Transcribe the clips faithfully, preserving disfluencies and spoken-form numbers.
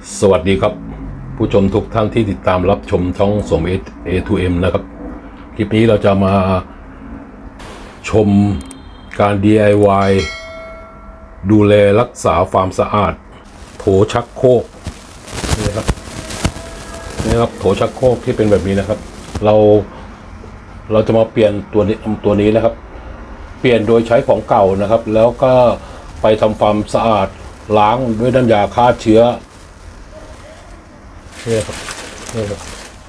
สวัสดีครับผู้ชมทุกท่านที่ติดตามรับชมช่องสม เอ ทู เอ็ม นะครับคลิปนี้เราจะมาชมการ ดี ไอ วาย ดูแลรักษาความสะอาดโถชักโครกนี่ครับนี่ครับโถชักโครกที่เป็นแบบนี้นะครับเราเราจะมาเปลี่ยนตัวนี้ตัวนี้นะครับเปลี่ยนโดยใช้ของเก่านะครับแล้วก็ไปทำความสะอาดล้างด้วยน้ำยาฆ่าเชื้อนี่ครับนี่ครับ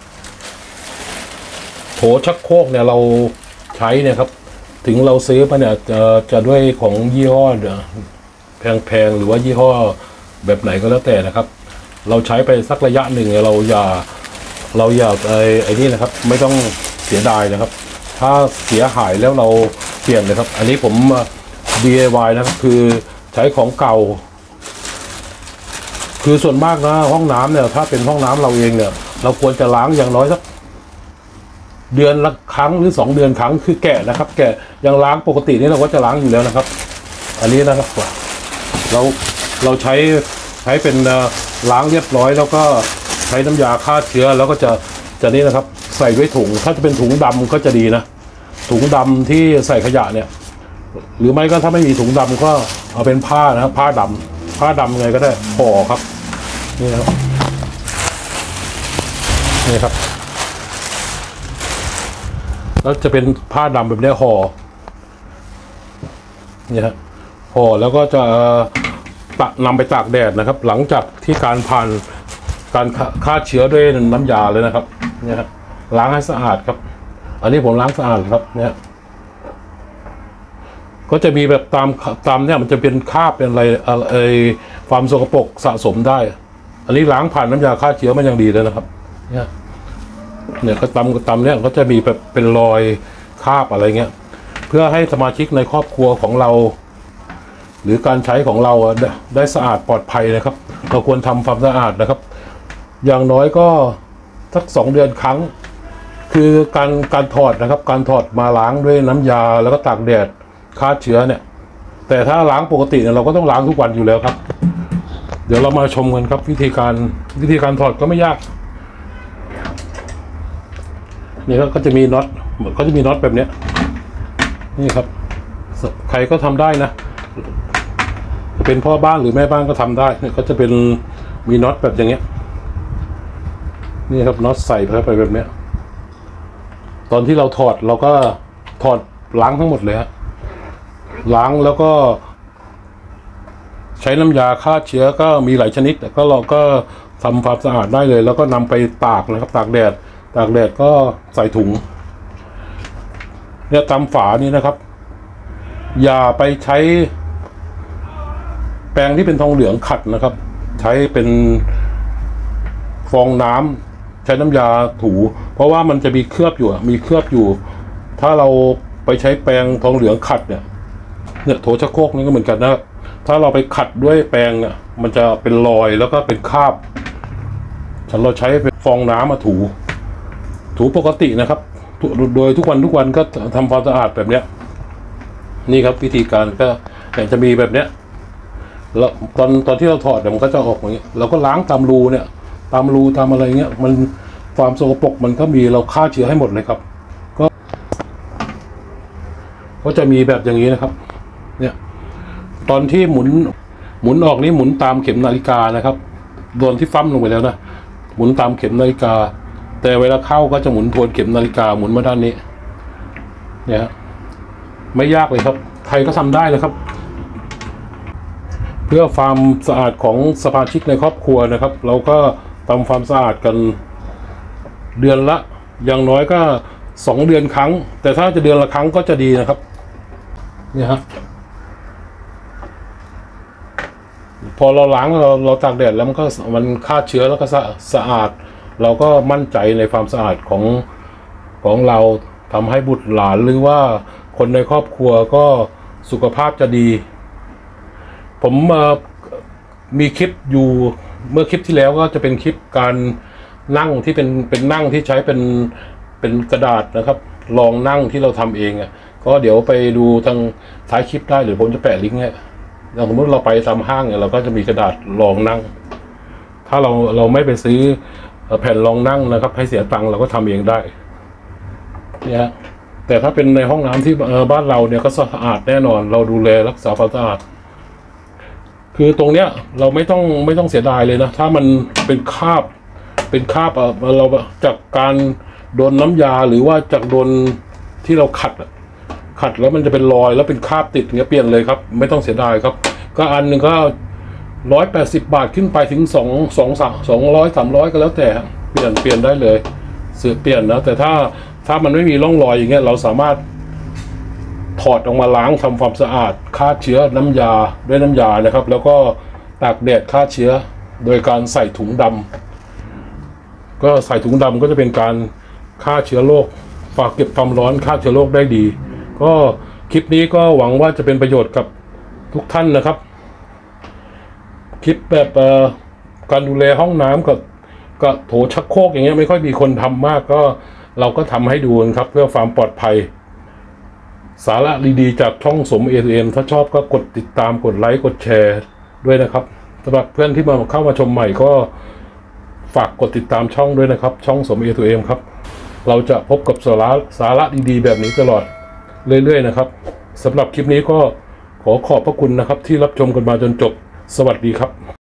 โถชักโครกเนี่ยเราใช้เนี่ยครับถึงเราซื้อมาเนี่ยจะจะด้วยของยี่ห้อแพงๆหรือว่ายี่ห้อแบบไหนก็แล้วแต่นะครับเราใช้ไปสักระยะหนึ่งเราอย่าเราอย่าไอ้ไอ้นี่นะครับไม่ต้องเสียดายนะครับถ้าเสียหายแล้วเราเปลี่ยนเลยครับอันนี้ผม ดี ไอ วาย นะครับคือใช้ของเก่าคือส่วนมากนะห้องน้ำเนี่ยถ้าเป็นห้องน้ำเราเองเนี่ยเราควรจะล้างอย่างน้อยสักเดือนละครั้งหรือสองเดือนครั้งคือแกะนะครับแกะยังล้างปกตินี่เราก็จะล้างอยู่แล้วนะครับอันนี้นะครับเราเราใช้ใช้เป็นล้างเรียบร้อยแล้วก็ใช้น้ำยาฆ่าเชื้อแล้วก็จะจะนี่นะครับใส่ไว้ถุงถ้าจะเป็นถุงดำก็จะดีนะถุงดำที่ใส่ขยะเนี่ยหรือไม่ก็ถ้าไม่มีถุงดำก็เอาเป็นผ้านะครับผ้าดำผ้าดำไงก็ได้ห่อครับนี่ครับนี่ครับแล้วจะเป็นผ้าดำแบบนี้ห่อนี่ฮะห่อแล้วก็จะตะนำไปตากแดดนะครับหลังจากที่การผ่านการฆ่าเชื้อด้วยน้ำยาเลยนะครับเนี่ยครับล้างให้สะอาดครับอันนี้ผมล้างสะอาดครับเนี่ยก็จะมีแบบตามตามเนี่ยมันจะเป็นคราบเป็นอะไรอะไรความสกปรกสะสมได้อันนี้ล้างผ่านน้ำยาฆ่าเชื้อมันยังดีเลยนะครับเนี่ยเนี่ยก็ตำก็ตำเนี่ยก็จะมีแบบเป็นรอยคราบอะไรเงี้ยเพื่อให้สมาชิกในครอบครัวของเราหรือการใช้ของเราได้สะอาดปลอดภัยนะครับเราควรทำความสะอาดนะครับอย่างน้อยก็สักสองเดือนครั้งคือการการถอดนะครับการถอดมาล้างด้วยน้ำยาแล้วก็ตากแดดฆ่าเชื้อเนี่ยแต่ถ้าล้างปกติเนี่ยเราก็ต้องล้างทุกวันอยู่แล้วครับเดี๋ยวเรามาชมกันครับวิธีการวิธีการถอดก็ไม่ยากนี่ก็จะมีน็อตก็จะมีน็อตแบบเนี้ยนี่ครับใครก็ทำได้นะเป็นพ่อบ้านหรือแม่บ้านก็ทำได้เนี่ยก็จะเป็นมีน็อตแบบอย่างเงี้ยนี่ครับน็อตใส่เข้าไปแบบเนี้ยตอนที่เราถอดเราก็ถอดล้างทั้งหมดเลยฮะล้างแล้วก็ใช้น้ำยาฆ่าเชื้อก็มีหลายชนิดก็เราก็ทำความสะอาดได้เลยแล้วก็นำไปตากนะครับตากแดดตากแดดก็ใส่ถุงเนี่ยตามฝานี้นะครับอย่าไปใช้แปรงที่เป็นทองเหลืองขัดนะครับใช้เป็นฟองน้ำใช้น้ำยาถูเพราะว่ามันจะมีเคลือบอยู่มีเคลือบอยู่ถ้าเราไปใช้แปรงทองเหลืองขัดเนี่ยเนี่ยโถชักโครกนี่ก็เหมือนกันนะถ้าเราไปขัดด้วยแปรงเนี่ยมันจะเป็นรอยแล้วก็เป็นคราบฉันเราใช้เป็นฟองน้ำมาถูถูปกตินะครับโดยทุกวันทุกวันก็ทำความสะอาดแบบเนี้ยนี่ครับวิธีการก็อย่างจะมีแบบเนี้ยแล้วตอนตอนที่เราถอดเนี่ยมันก็จะออกอย่างเงี้ยเราก็ล้างตามรูเนี่ยตามรูตามอะไรเงี้ยมันความสกปรกมันก็มีเราฆ่าเชื้อให้หมดเลยครับก็ก็จะมีแบบอย่างนี้นะครับเนี่ยตอนที่หมุนหมุนออกนี่หมุนตามเข็มนาฬิกานะครับโดนที่ฟั่มลงไปแล้วนะหมุนตามเข็มนาฬิกาแต่เวลาเข้าก็จะหมุนทวนเข็มนาฬิกาหมุนมาด้านนี้เนี่ยไม่ยากเลยครับใครก็ทำได้เลยครับเพื่อความสะอาดของสมาชิกในครอบครัวนะครับเราก็ทำความสะอาดกันเดือนละอย่างน้อยก็สองเดือนครั้งแต่ถ้าจะเดือนละครั้งก็จะดีนะครับเนี่ยฮะพอเราล้างเราเราตากแดดแล้วมันก็มันฆ่าเชื้อแล้วก็สะสะอาดเราก็มั่นใจในความสะอาดของของเราทำให้บุตรหลานหรือว่าคนในครอบครัวก็สุขภาพจะดีผมมีคลิปอยู่เมื่อคลิปที่แล้วก็จะเป็นคลิปการนั่งที่เป็นเป็นนั่งที่ใช้เป็นเป็นกระดาษนะครับรองนั่งที่เราทำเองอ่ะก็เดี๋ยวไปดูทางท้ายคลิปได้หรือผมจะแปะลิงก์ให้อย่างสมมติเราไปตามห้างเนี่ยเราก็จะมีกระดาษรองนั่งถ้าเราเราไม่ไปซื้อแผ่นรองนั่งนะครับให้เสียตังค์เราก็ทำเองได้เนี่ยฮะแต่ถ้าเป็นในห้องน้ำที่บ้านเราเนี่ยก็สะอาดแน่นอนเราดูแลรักษาความสะอาดคือตรงเนี้ยเราไม่ต้องไม่ต้องเสียดายเลยนะถ้ามันเป็นคราบเป็นคราบเราจากการโดนน้ำยาหรือว่าจากโดนที่เราขัดขัดแล้วมันจะเป็นรอยแล้วเป็นคราบติดเงี้ยเปลี่ยนเลยครับไม่ต้องเสียดายครับก็อันหนึ่งก็ร้อยแปดสิบบาทขึ้นไปถึงสองสองสามสองร้อยสามร้อยก็แล้วแต่เปลี่ยนเปลี่ยนได้เลยเสือเปลี่ยนนะแต่ถ้าถ้ามันไม่มีร่องรอยอย่างเงี้ยเราสามารถถอดออกมาล้างทำความสะอาดฆ่าเชื้อน้ำยาด้วยน้ำยานะครับแล้วก็ตากแดดฆ่าเชื้อโดยการใส่ถุงดำก็ใส่ถุงดำก็จะเป็นการฆ่าเชื้อโรคฝากเก็บความร้อนฆ่าเชื้อโรคได้ดีก็คลิปนี้ก็หวังว่าจะเป็นประโยชน์กับทุกท่านนะครับคลิปแบบการดูแลห้องน้ำกับกับโถชักโครกอย่างเงี้ยไม่ค่อยมีคนทำมากก็เราก็ทำให้ดูครับเพื่อความปลอดภัยสาระดีๆจากช่องสม เอ ทู เอ็ม ถ้าชอบก็กดติดตามกดไลค์กดแชร์ด้วยนะครับสำหรับเพื่อนที่มาเข้ามาชมใหม่ก็ฝากกดติดตามช่องด้วยนะครับช่องสม เอ ทู เอ็ม ครับเราจะพบกับสาระสาระดีๆแบบนี้ตลอดเรื่อยๆนะครับสำหรับคลิปนี้ก็ขอขอบพระคุณนะครับที่รับชมกันมาจนจบสวัสดีครับ